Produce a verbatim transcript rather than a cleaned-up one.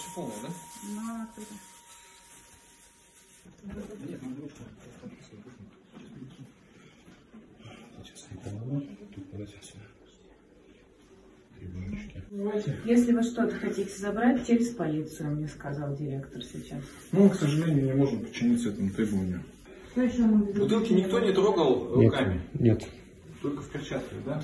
почти полная, да? Ну, открыто. Нет, надо ручку. Сейчас не помогу. Тут подать отсюда. Если вы что-то хотите забрать, через полицию, мне сказал директор сейчас. Ну, к сожалению, не можем подчиниться этому требованию. Что еще мы Бутылки никто не трогал руками? Нет. Нет. Только в перчатках, да?